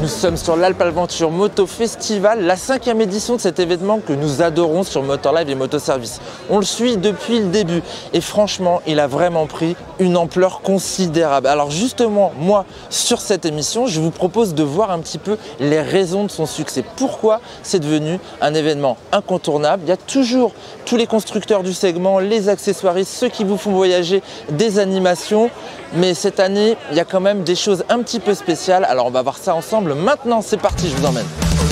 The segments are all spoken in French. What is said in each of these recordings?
Nous sommes sur l'Alpe Aventure Moto Festival, la 5e édition de cet événement que nous adorons sur Motor Live et Moto Service. On le suit depuis le début et franchement, il a vraiment pris une ampleur considérable. Alors justement, moi, sur cette émission, je vous propose de voir un petit peu les raisons de son succès. Pourquoi c'est devenu un événement incontournable. Il y a toujours tous les constructeurs du segment, les accessoiristes, ceux qui vous font voyager, des animations. Mais cette année, il y a quand même des choses un petit peu spéciales. Alors on va voir ça ensemble. Maintenant, c'est parti, je vous emmène.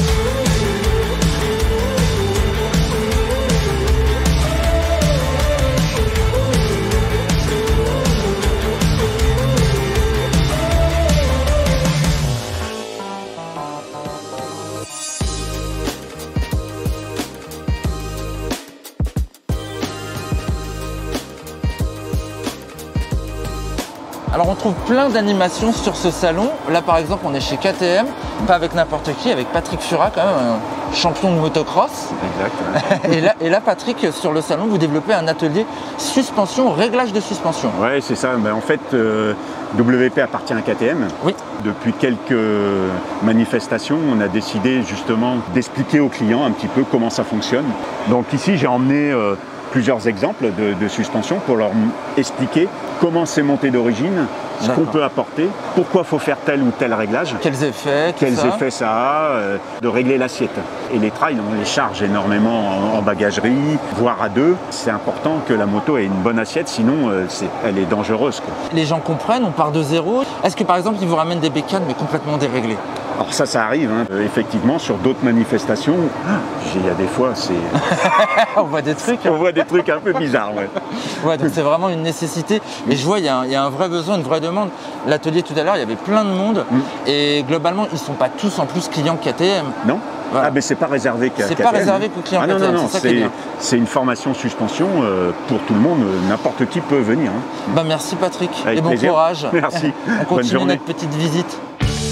Alors on trouve plein d'animations sur ce salon. Là par exemple on est chez KTM, pas avec n'importe qui, avec Patrick Fura quand même, un champion de motocross. Exact. et là Patrick, sur le salon vous développez un atelier suspension, réglage de suspension. Ouais c'est ça, en fait WP appartient à KTM. Oui. Depuis quelques manifestations, on a décidé justement d'expliquer aux clients un petit peu comment ça fonctionne. Donc ici j'ai emmené plusieurs exemples de suspension pour leur expliquer comment c'est monté d'origine, ce qu'on peut apporter, pourquoi il faut faire tel ou tel réglage. Quels effets ça a, de régler l'assiette. Et les trails, on les charge énormément en bagagerie, voire à deux. C'est important que la moto ait une bonne assiette, sinon elle est dangereuse, quoi. Les gens comprennent, on part de zéro. Est-ce que par exemple ils vous ramènent des bécanes mais complètement déréglées? Alors ça arrive, hein. Effectivement, sur d'autres manifestations, il y a des fois, c'est... On voit des trucs. On voit des trucs un peu bizarres, ouais. Ouais, donc c'est vraiment une nécessité. Et je vois, il y a un vrai besoin, une vraie demande. L'atelier tout à l'heure, il y avait plein de monde. Et globalement, ils ne sont pas tous en plus clients KTM. Non. Voilà. Ah, mais c'est pas réservé qu'à KTM. C'est pas réservé qu'aux clients KTM. Non, c'est une formation suspension pour tout le monde. N'importe qui peut venir. Hein. Bah, merci Patrick. Avec et bon plaisir. Courage. Merci. On continue notre petite visite.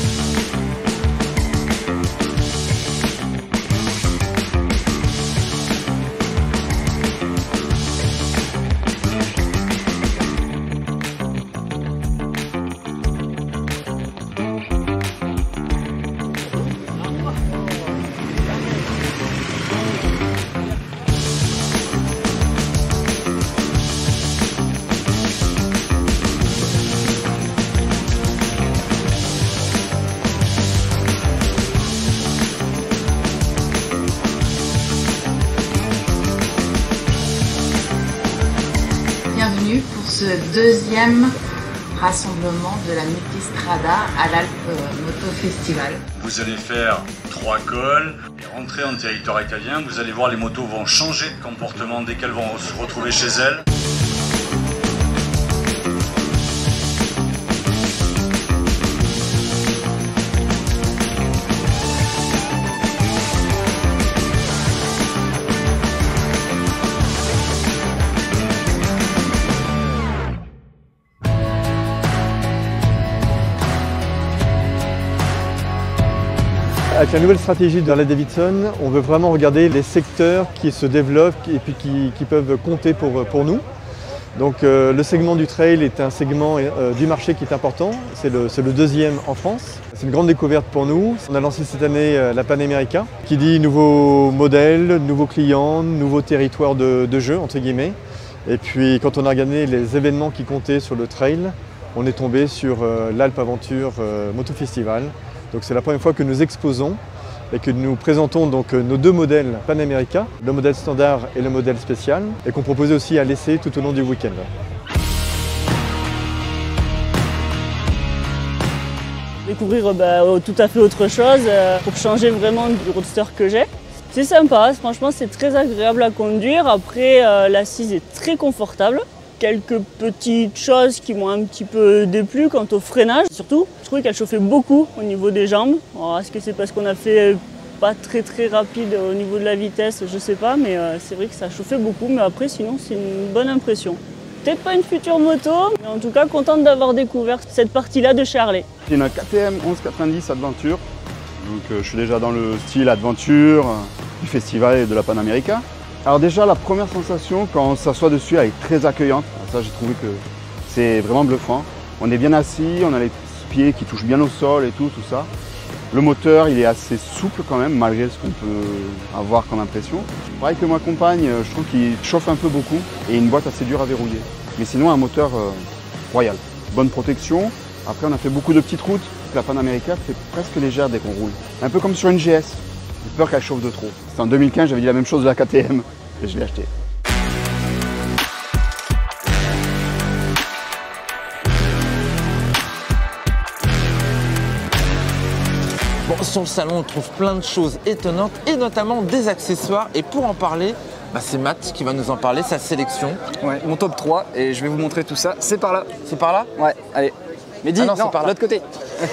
Bienvenue pour ce deuxième rassemblement de la Multistrada à l'Alpe Moto Festival. Vous allez faire 3 cols et rentrer en territoire italien. Vous allez voir, les motos vont changer de comportement dès qu'elles vont se retrouver chez elles. Avec la nouvelle stratégie de Harley-Davidson, on veut vraiment regarder les secteurs qui se développent et puis qui peuvent compter pour nous. Donc le segment du trail est un segment du marché qui est important, c'est le deuxième en France. C'est une grande découverte pour nous. On a lancé cette année la Panamérica, qui dit nouveaux modèles, nouveaux clients, nouveaux territoires de jeu, entre guillemets. Et puis quand on a regardé les événements qui comptaient sur le trail, on est tombé sur l'Alpe Aventure Moto Festival. Donc c'est la première fois que nous exposons et que nous présentons donc nos deux modèles Panamérica, le modèle standard et le modèle spécial, et qu'on proposait aussi à l'essai tout au long du week-end. Découvrir tout à fait autre chose pour changer vraiment du roadster que j'ai. C'est sympa, franchement c'est très agréable à conduire. Après l'assise est très confortable. Quelques petites choses qui m'ont un petit peu déplu quant au freinage. Surtout, je trouvais qu'elle chauffait beaucoup au niveau des jambes. Est-ce que c'est parce qu'on a fait pas très rapide au niveau de la vitesse, je sais pas, mais c'est vrai que ça chauffait beaucoup. Mais après, sinon, c'est une bonne impression. Peut-être pas une future moto, mais en tout cas, contente d'avoir découvert cette partie-là de chez Harley. J'ai une KTM 1190 Adventure. Donc, je suis déjà dans le style Adventure du festival et de la Panamérica. Alors déjà, la première sensation quand on s'assoit dessus, elle est très accueillante. Ça, j'ai trouvé que c'est vraiment bluffant. On est bien assis, on a les pieds qui touchent bien au sol et tout ça. Le moteur, il est assez souple quand même, malgré ce qu'on peut avoir comme impression. Pareil que ma compagne, je trouve qu'il chauffe un peu beaucoup et une boîte assez dure à verrouiller. Mais sinon, un moteur royal. Bonne protection. Après, on a fait beaucoup de petites routes. La Panamérica fait presque légère dès qu'on roule. Un peu comme sur une GS. J'ai peur qu'elle chauffe de trop. C'était en 2015, j'avais dit la même chose de la KTM et je l'ai acheté. Bon, sur le salon, on trouve plein de choses étonnantes et notamment des accessoires. Et pour en parler, c'est Matt qui va nous en parler, sa sélection. Ouais, mon top 3 et je vais vous montrer tout ça. C'est par là. C'est par là? Ouais, allez. Mais dis, non, c'est par là. l'autre côté.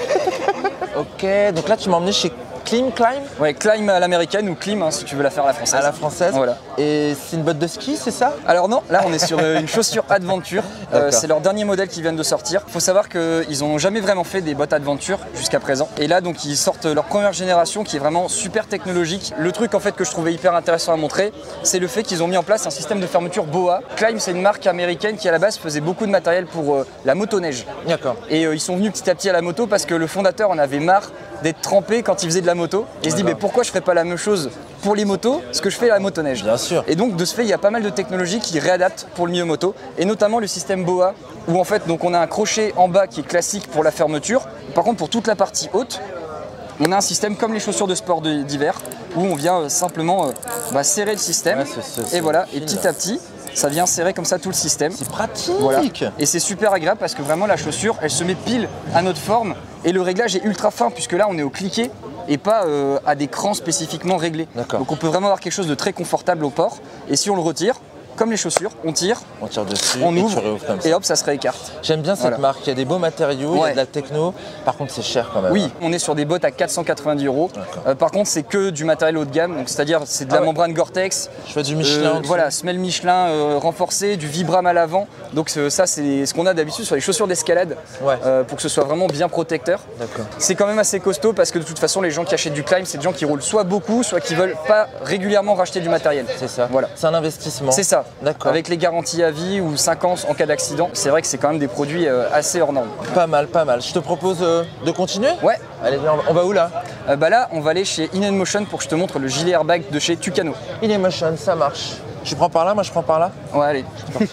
Ok, donc là tu m'as emmené chez Climb? Ouais, Climb à l'américaine ou Climb si tu veux la faire à la française. À la française. Voilà. Et c'est une botte de ski, c'est ça? Alors non, là on est sur une chaussure Adventure. C'est leur dernier modèle qui vient de sortir. Il faut savoir qu'ils n'ont jamais vraiment fait des bottes Adventure jusqu'à présent. Et là donc ils sortent leur première génération qui est vraiment super technologique. Le truc en fait que je trouvais hyper intéressant à montrer, c'est le fait qu'ils ont mis en place un système de fermeture BOA. Climb, c'est une marque américaine qui à la base faisait beaucoup de matériel pour la motoneige. D'accord. Et ils sont venus petit à petit à la moto parce que le fondateur en avait marre d'être trempé quand il faisait de la moto. Et il se dit mais pourquoi je ferais pas la même chose pour les motos, ce que je fais à la motoneige. Bien sûr. Et donc de ce fait, il y a pas mal de technologies qui réadaptent pour le milieu moto, et notamment le système BOA, où en fait donc on a un crochet en bas qui est classique pour la fermeture. Par contre pour toute la partie haute, on a un système comme les chaussures de sport d'hiver, où on vient simplement serrer le système, et voilà, et petit à petit, ça vient serrer comme ça tout le système. C'est pratique. Voilà. Et c'est super agréable parce que vraiment la chaussure, elle se met pile à notre forme, et le réglage est ultra fin, puisque là on est au cliquet, et pas à des crans spécifiquement réglés. Donc on peut vraiment avoir quelque chose de très confortable au port. Et si on le retire, comme les chaussures, on tire dessus, on ouvre, comme ça. et hop, ça se réécarte. J'aime bien cette marque, il y a des beaux matériaux, il y a de la techno, par contre c'est cher quand même. Oui, on est sur des bottes à 490 €. Par contre, c'est que du matériel haut de gamme, donc c'est-à-dire c'est de la membrane Gore-Tex. Je fais du Michelin. Voilà, semelle Michelin renforcée, du Vibram à l'avant. Donc ça, c'est ce qu'on a d'habitude sur les chaussures d'escalade, pour que ce soit vraiment bien protecteur. C'est quand même assez costaud parce que de toute façon, les gens qui achètent du Climb, c'est des gens qui roulent soit beaucoup, soit qui veulent pas régulièrement racheter du matériel. C'est ça. Voilà. C'est un investissement. C'est ça. D'accord. Avec les garanties à vie ou 5 ans en cas d'accident, c'est vrai que c'est quand même des produits assez hors normes. Pas mal, pas mal. Je te propose de continuer? Ouais. Allez, on va où là? Là, on va aller chez InMotion pour que je te montre le gilet airbag de chez Tucano. InMotion, ça marche. Tu prends par là, moi je prends par là? Ouais, allez.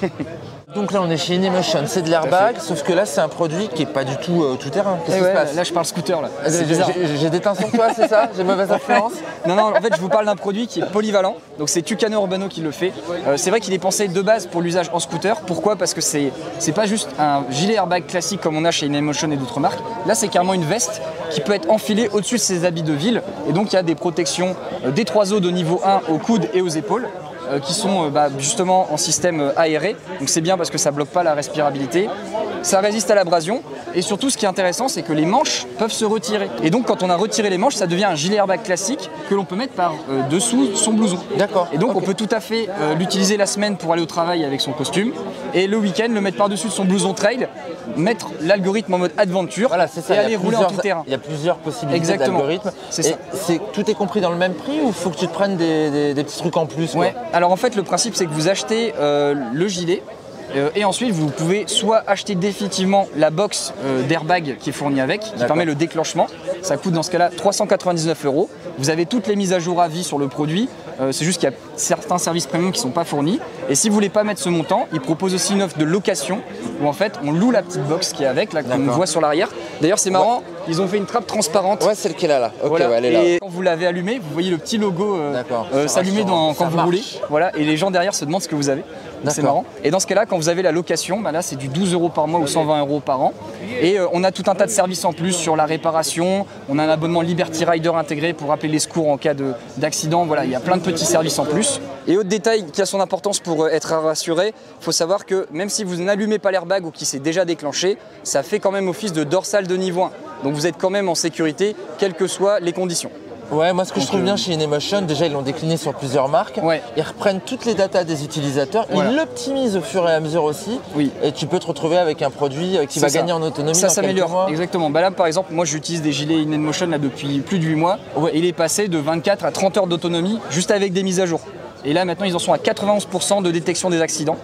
Donc là on est chez InMotion, c'est de l'airbag, sauf que là c'est un produit qui est pas du tout tout terrain. Qu'est-ce qui se passe? Là je parle scooter là. J'ai des teintes sur toi, c'est ça? J'ai mauvaise influence? Non, en fait je vous parle d'un produit qui est polyvalent, donc c'est Tucano Urbano qui le fait. C'est vrai qu'il est pensé de base pour l'usage en scooter. Pourquoi? Parce que c'est pas juste un gilet airbag classique comme on a chez InMotion et d'autres marques. Là c'est carrément une veste qui peut être enfilée au-dessus de ses habits de ville, et donc il y a des protections des 3 os de niveau 1 aux coudes et aux épaules, qui sont justement en système aéré. Donc c'est bien parce que ça bloque pas la respirabilité, ça résiste à l'abrasion, et surtout ce qui est intéressant c'est que les manches peuvent se retirer. Et donc quand on a retiré les manches, ça devient un gilet airbag classique que l'on peut mettre par dessous son blouson. D'accord. Et donc on peut tout à fait l'utiliser la semaine pour aller au travail avec son costume, et le week-end le mettre par-dessus son blouson trail, mettre l'algorithme en mode adventure, voilà, c'est ça, et aller rouler en tout terrain. Il y a plusieurs possibilités d'algorithme. C'est ça. Tout est compris dans le même prix, ou il faut que tu te prennes des petits trucs en plus? Ouais. Alors en fait le principe c'est que vous achetez le gilet, et ensuite vous pouvez soit acheter définitivement la box d'airbag qui est fournie avec, qui permet le déclenchement. Ça coûte dans ce cas-là 399 €. Vous avez toutes les mises à jour à vie sur le produit. C'est juste qu'il y a certains services premium qui ne sont pas fournis. Et si vous ne voulez pas mettre ce montant, ils proposent aussi une offre de location où en fait on loue la petite box qui est avec, là, qu'on voit sur l'arrière. D'ailleurs c'est marrant, ils ont fait une trappe transparente. Ouais, celle qui est là. Ok, voilà. ouais, elle est là. Et quand vous l'avez allumée, vous voyez le petit logo s'allumer quand vous roulez. Voilà. Et les gens derrière se demandent ce que vous avez. C'est marrant. Et dans ce cas-là, quand vous avez la location, là c'est du 12 € par mois ou 120 € par an. Et on a tout un tas de services en plus sur la réparation. On a un abonnement Liberty Rider intégré pour appeler les secours en cas d'accident. Voilà, il y a plein de petits services en plus. Et autre détail qui a son importance pour être rassuré, il faut savoir que même si vous n'allumez pas l'airbag ou qui s'est déjà déclenché, ça fait quand même office de dorsale de niveau 1. Donc vous êtes quand même en sécurité, quelles que soient les conditions. Ouais, moi ce que je trouve bien chez InMotion, déjà ils l'ont décliné sur plusieurs marques. Ils reprennent toutes les datas des utilisateurs, ils l'optimisent au fur et à mesure aussi. Et tu peux te retrouver avec un produit qui va gagner en autonomie. Ça s'améliore, exactement. Là par exemple, moi j'utilise des gilets InMotion depuis plus de 8 mois. Et il est passé de 24 à 30 heures d'autonomie juste avec des mises à jour. Et là maintenant ils en sont à 91% de détection des accidents.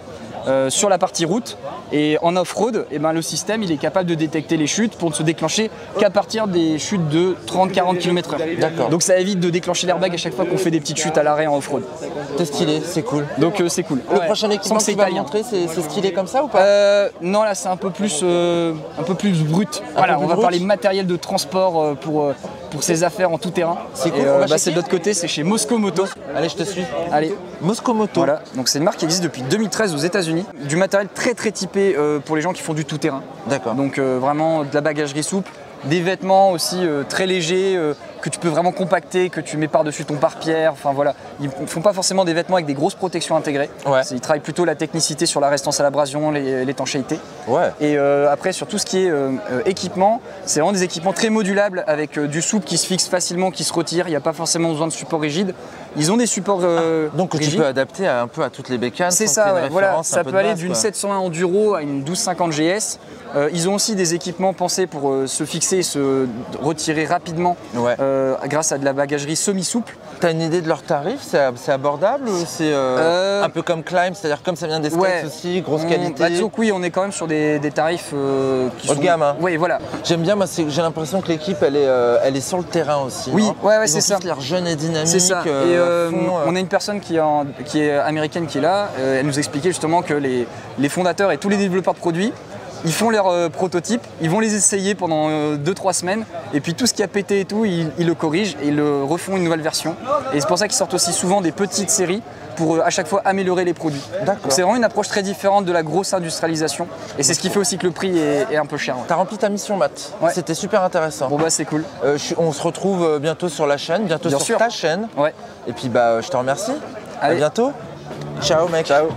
sur la partie route. Et en off-road, eh ben, le système il est capable de détecter les chutes pour ne se déclencher qu'à partir des chutes de 30-40 km/h. D'accord. Donc ça évite de déclencher l'airbag à chaque fois qu'on fait des petites chutes à l'arrêt en off-road. C'est stylé, c'est cool. Donc c'est cool. Le prochain équipement que tu vas montrer, c'est stylé comme ça ou pas? Non, là c'est un peu plus brut. Voilà, on va parler matériel de transport pour ses affaires en tout terrain. C'est cool. C'est de l'autre côté, c'est chez Mosco Moto. Allez, je te suis. Allez. Mosco Moto. Voilà, donc c'est une marque qui existe depuis 2013 aux États-Unis. Du matériel très typé pour les gens qui font du tout terrain. D'accord. Donc vraiment de la bagagerie souple, des vêtements aussi très légers que tu peux vraiment compacter, que tu mets par-dessus ton pare-pierre. Enfin voilà, ils ne font pas forcément des vêtements avec des grosses protections intégrées. Ouais. Ils travaillent plutôt la technicité sur la résistance à l'abrasion, l'étanchéité. Ouais. Et après sur tout ce qui est équipement, c'est vraiment des équipements très modulables avec du souple qui se fixe facilement, qui se retire. Il n'y a pas forcément besoin de support rigide. Ils ont des supports donc rigides. Tu peux adapter un peu à toutes les bécanes. C'est ça, ouais, voilà. Ça peut aller d'une 701 Enduro à une 1250 GS. Ils ont aussi des équipements pensés pour se fixer et se retirer rapidement grâce à de la bagagerie semi-souple. T'as une idée de leur tarif? C'est abordable ou c'est un peu comme Climb, c'est-à-dire comme ça vient des States aussi, grosse qualité? Disons que oui, on est quand même sur des tarifs qui sont... haut de gamme. Hein. Oui, voilà. J'aime bien, moi j'ai l'impression que l'équipe elle est sur le terrain aussi. Oui, hein. c'est ça. Ils ont l'air jeunes et dynamiques. C'est ça. Et on a une personne qui est américaine qui est là. Elle nous expliquait justement que les fondateurs et tous les développeurs de produits, ils font leurs prototypes, ils vont les essayer pendant 2-3 semaines et puis tout ce qui a pété et tout, ils le corrigent et ils le refont une nouvelle version. Et c'est pour ça qu'ils sortent aussi souvent des petites séries pour à chaque fois améliorer les produits. Donc c'est vraiment une approche très différente de la grosse industrialisation et c'est ce qui fait aussi que le prix est un peu cher. T'as rempli ta mission, Matt. C'était super intéressant. Bon bah c'est cool. On se retrouve bientôt sur la chaîne, bientôt sur ta chaîne. Ouais. Et puis bah je te remercie. Allez. À bientôt. Ciao mec. Ciao.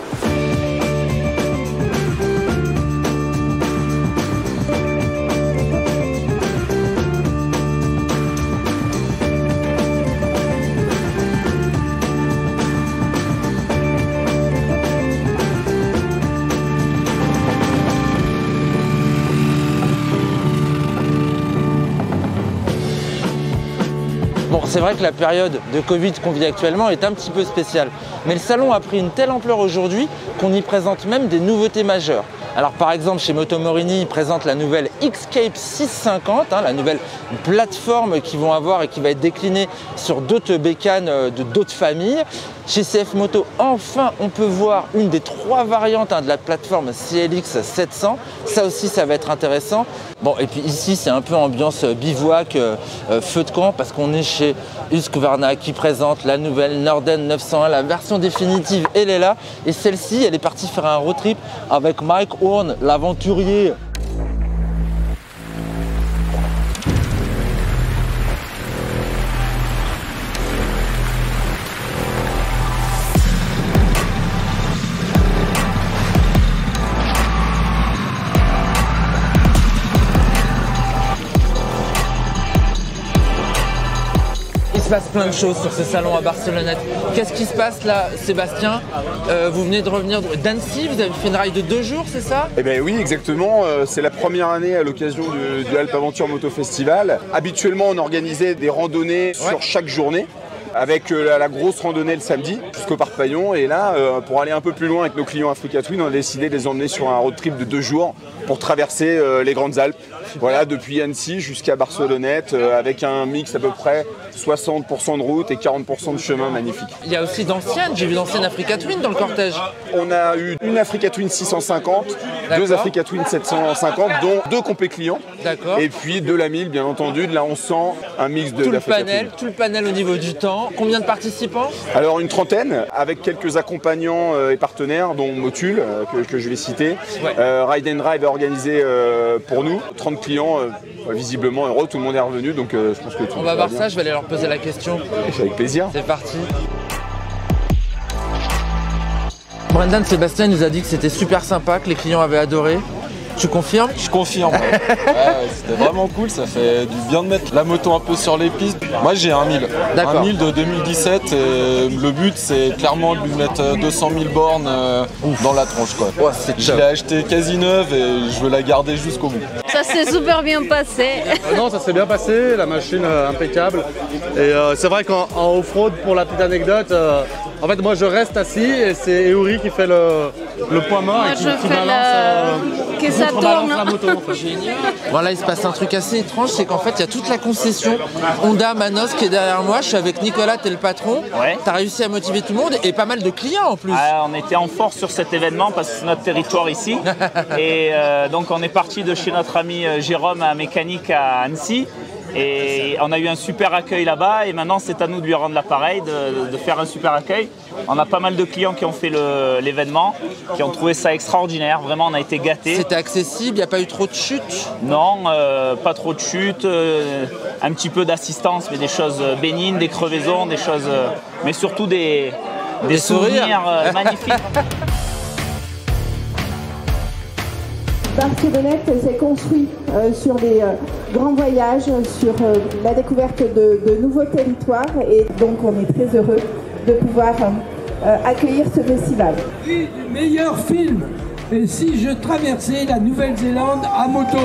Bon, c'est vrai que la période de Covid qu'on vit actuellement est un petit peu spéciale. Mais le salon a pris une telle ampleur aujourd'hui qu'on y présente même des nouveautés majeures. Alors par exemple chez Moto Morini, ils présentent la nouvelle Xscape 650, la nouvelle plateforme qu'ils vont avoir et qui va être déclinée sur d'autres bécanes de d'autres familles. Chez CF Moto, enfin, on peut voir une des 3 variantes de la plateforme CLX 700. Ça aussi, ça va être intéressant. Bon, et puis ici, c'est un peu ambiance bivouac, feu de camp, parce qu'on est chez Husqvarna qui présente la nouvelle Norden 901, la version définitive, elle est là. Et celle-ci, elle est partie faire un road trip avec Mike Horn, l'aventurier. Il se passe plein de choses sur ce salon à Barcelonnette. Qu'est-ce qui se passe là, Sébastien? Vous venez de revenir d'Annecy, vous avez fait une ride de 2 jours, c'est ça? Eh bien oui, exactement. C'est la première année à l'occasion du Alpes Aventure Moto Festival. Habituellement, on organisait des randonnées sur chaque journée, avec la grosse randonnée le samedi jusqu'au Parc Paillon. Et là, pour aller un peu plus loin avec nos clients Africa Twin, on a décidé de les emmener sur un road trip de 2 jours pour traverser les Grandes Alpes. Voilà, depuis Annecy jusqu'à Barcelonnette, avec un mix à peu près 60% de route et 40% de chemin magnifique. Il y a aussi d'anciennes, j'ai vu d'anciennes Africa Twin dans le cortège. On a eu une Africa Twin 650, 2 Africa Twin 750, dont 2 compés clients. D'accord. Et puis de la 1000, bien entendu, de la 1100, un mix de tout le panel au niveau du temps. Combien de participants? Alors une trentaine, avec quelques accompagnants et partenaires, dont Motul, que je vais citer. Ride and Drive a organisé pour nous 30 clients, visiblement heureux, tout le monde est revenu, donc je pense que tout on va voir ça, je vais aller leur poser la question. Avec plaisir. C'est parti. Brendan, Sébastien nous a dit que c'était super sympa, que les clients avaient adoré. Tu confirmes? Je confirme. C'était vraiment cool, ça fait du bien de mettre la moto un peu sur les pistes. Moi j'ai un 1000. Un 1000 de 2017 et le but c'est clairement de lui mettre 200 000 bornes dans la tronche quoi. Oh, je l'ai acheté quasi neuve et je veux la garder jusqu'au bout. Ça s'est super bien passé. Non, ça s'est bien passé, la machine impeccable. Et c'est vrai qu'en off-road, pour la petite anecdote, En fait, moi je reste assis et c'est Eouri qui fait le point mort et qui balance, que ça tourne. La moto. En fait. Bon là il se passe un truc assez étrange, c'est qu'en fait il y a toute la concession Honda Manos qui est derrière moi, je suis avec Nicolas, t'es le patron, t'as réussi à motiver tout le monde et pas mal de clients en plus. On était en force sur cet événement parce que c'est notre territoire ici et donc on est parti de chez notre ami Jérôme à Mécanique à Annecy. Et on a eu un super accueil là-bas et maintenant c'est à nous de lui rendre l'appareil, de faire un super accueil. On a pas mal de clients qui ont fait l'événement, qui ont trouvé ça extraordinaire, vraiment on a été gâtés. C'était accessible, il n'y a pas eu trop de chutes? Non, pas trop de chutes, un petit peu d'assistance, mais des choses bénignes, des crevaisons, des choses, mais surtout des souvenirs magnifiques. Barcelonnette s'est construit sur des grands voyages, sur la découverte de nouveaux territoires et donc on est très heureux de pouvoir accueillir ce festival. Du meilleur film, et si je traversais la Nouvelle-Zélande à moto.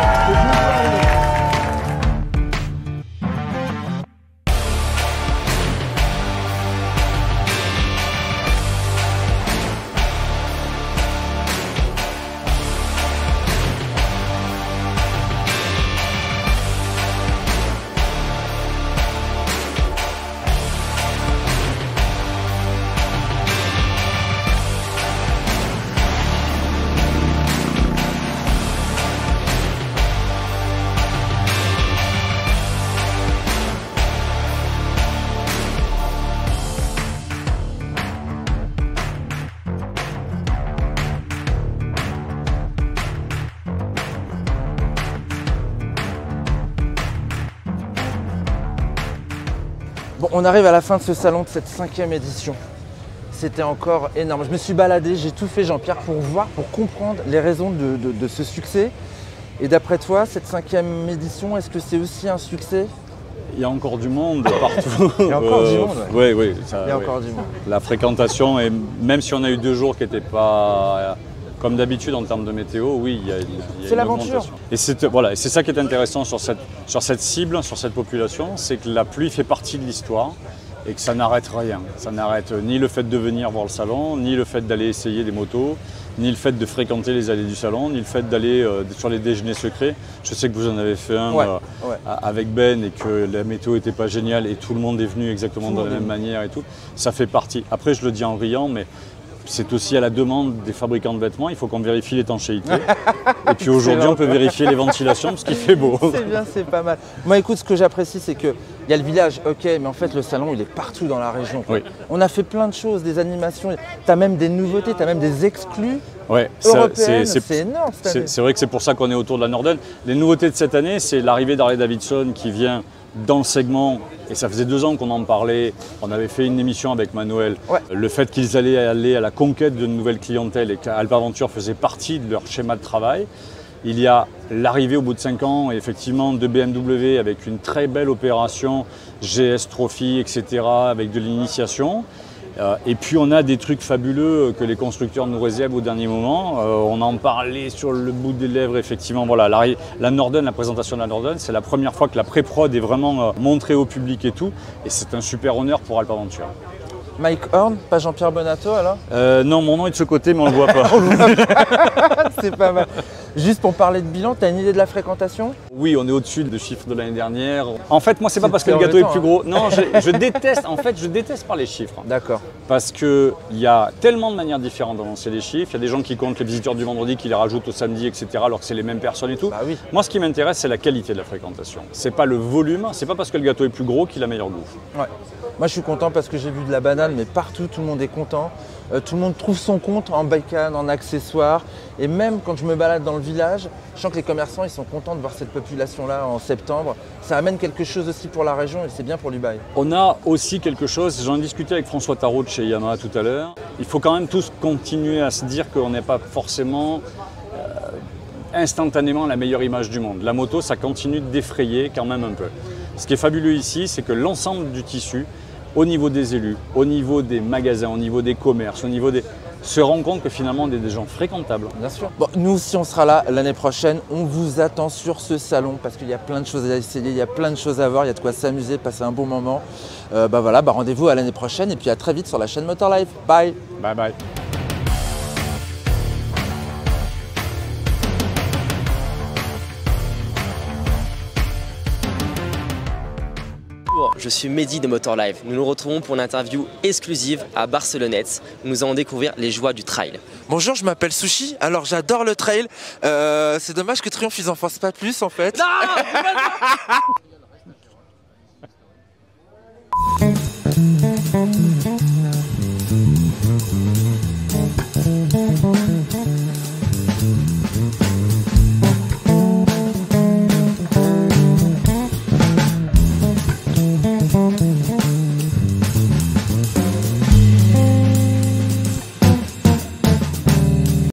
Bon, on arrive à la fin de ce salon de cette 5e édition. C'était encore énorme. Je me suis baladé, j'ai tout fait Jean-Pierre pour voir, pour comprendre les raisons de ce succès. Et d'après toi, cette 5e édition, est-ce que c'est aussi un succès? Il y a encore du monde partout. Il y a encore du monde. Oui, il y a encore du monde. La fréquentation, et même si on a eu 2 jours qui n'étaient pas comme d'habitude en termes de météo, oui, il y a c'est l'aventure. Et c'est ça qui est intéressant sur cette cible, sur cette population, c'est que la pluie fait partie de l'histoire et que ça n'arrête rien. Ça n'arrête ni le fait de venir voir le salon, ni le fait d'aller essayer des motos, ni le fait de fréquenter les allées du salon, ni le fait d'aller sur les déjeuners secrets. Je sais que vous en avez fait un avec Ben et que la météo n'était pas géniale et tout le monde est venu exactement de la même manière et tout. Ça fait partie. Après, je le dis en riant, mais c'est aussi à la demande des fabricants de vêtements, il faut qu'on vérifie l'étanchéité. Et puis aujourd'hui, on peut vérifier les ventilations parce qu'il fait beau. C'est bien, c'est pas mal. Moi, écoute, ce que j'apprécie, c'est qu'il y a le village, ok, mais en fait, le salon, il est partout dans la région. Oui. On a fait plein de choses, des animations, tu as même des nouveautés, tu as même des exclus européennes. C'est énorme cette année. C'est vrai que c'est pour ça qu'on est autour de la Norden. Les nouveautés de cette année, c'est l'arrivée d'Harley-Davidson qui vient dans le segment, et ça faisait 2 ans qu'on en parlait, on avait fait une émission avec Manuel, le fait qu'ils allaient aller à la conquête d'une nouvelle clientèle et qu'Alpaventure faisait partie de leur schéma de travail. Il y a l'arrivée au bout de 5 ans, effectivement, de BMW avec une très belle opération, GS Trophy, etc., avec de l'initiation. Et puis on a des trucs fabuleux que les constructeurs nous réservent au dernier moment. On en parlait sur le bout des lèvres, effectivement. Voilà, la Norden, la présentation de la Norden, c'est la première fois que la pré-prod est vraiment montrée au public et tout. Et c'est un super honneur pour Alpaventure. Mike Horn, pas Jean-Pierre Bonato alors? Non, mon nom est de ce côté, mais on ne le voit pas. C'est pas mal. Juste pour parler de bilan, tu as une idée de la fréquentation? Oui, on est au-dessus des chiffres de l'année dernière. En fait, moi, c'est pas parce que le gâteau est plus gros. Non, je déteste, en fait, je déteste pas les chiffres. D'accord. Parce qu'il y a tellement de manières différentes d'annoncer les chiffres. Il y a des gens qui comptent les visiteurs du vendredi, qui les rajoutent au samedi, etc., alors que c'est les mêmes personnes et tout. Bah oui. Moi, ce qui m'intéresse, c'est la qualité de la fréquentation. C'est pas le volume, c'est pas parce que le gâteau est plus gros qu'il a meilleur goût. Ouais. Moi, je suis content parce que j'ai vu de la banane, mais partout, tout le monde est content. Tout le monde trouve son compte en bacon, en accessoires. Et même quand je me balade dans le village, je sens que les commerçants ils sont contents de voir cette population-là en septembre. Ça amène quelque chose aussi pour la région et c'est bien pour l'Ubaï. On a aussi quelque chose, j'en ai discuté avec François Tarot de chez Yamaha tout à l'heure. Il faut quand même tous continuer à se dire qu'on n'est pas forcément instantanément la meilleure image du monde. La moto, ça continue de défrayer quand même un peu. Ce qui est fabuleux ici, c'est que l'ensemble du tissu, au niveau des élus, au niveau des magasins, au niveau des commerces, au niveau des... se rend compte que finalement on est des gens fréquentables. Bien sûr. Bon, nous aussi on sera là l'année prochaine, on vous attend sur ce salon parce qu'il y a plein de choses à essayer, il y a plein de choses à voir, il y a de quoi s'amuser, passer un bon moment. Voilà, rendez-vous à l'année prochaine et puis à très vite sur la chaîne Motor Life. Bye. Bye bye. Bonjour, je suis Mehdi de Motor Live. Nous nous retrouvons pour une interview exclusive à Barcelonnette. Nous allons découvrir les joies du trail. Bonjour, je m'appelle Sushi. Alors j'adore le trail. C'est dommage que Triumph ils en fassent pas plus en fait. Non